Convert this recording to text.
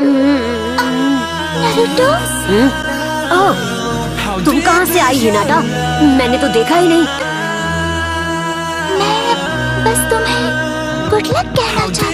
Naruto? ओह, तुम कहाँ से आई हिनाटा? मैंने तो देखा ही नहीं। मैं बस तुम्हें गुड लक कहना चाहती